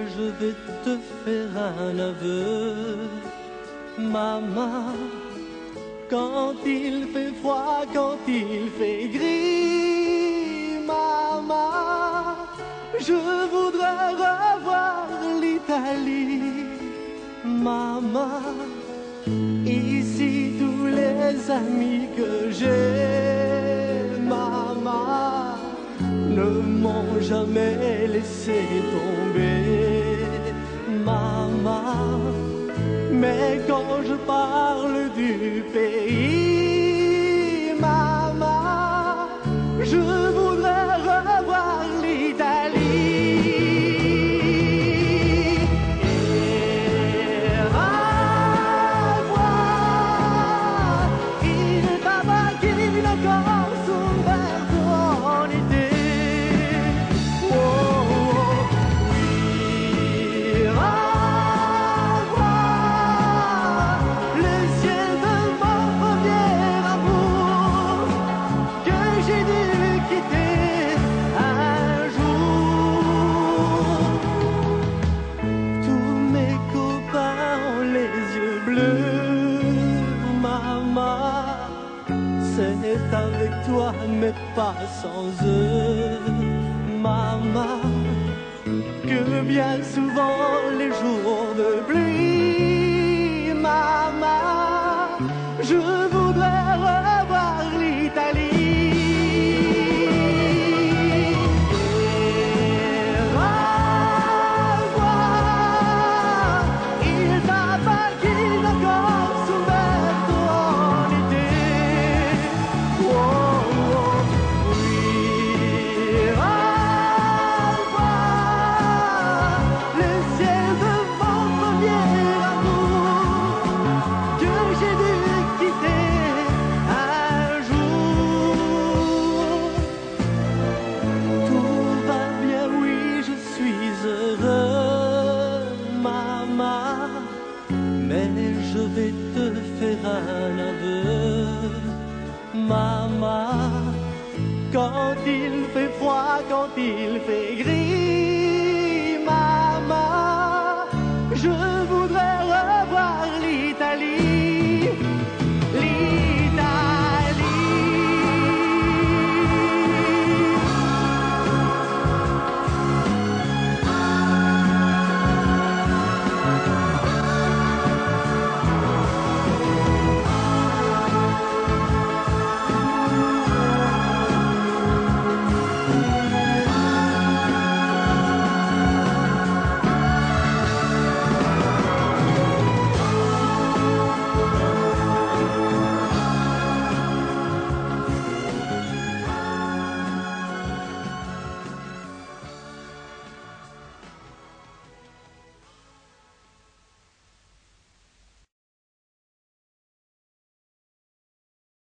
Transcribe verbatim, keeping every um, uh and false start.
je vais te faire un aveu. Maman, quand il fait froid, quand il fait gris, maman, je voudrais revoir l'Italie. Maman, ici tous les amis que j'ai, maman, ne m'ont jamais laissé tomber. Maman, mais quand je parle du pays, maman, je voudrais revoir l'Italie. Et revoir il papa qui ne corse un verso en été. Oh, oh, oui, c'est avec toi, mais pas sans eux, maman, que bien souvent les jours de pluie, maman, je voudrais revoir l'Italie. Je vais te faire un aveu, maman, quand il fait froid, quand il fait gris.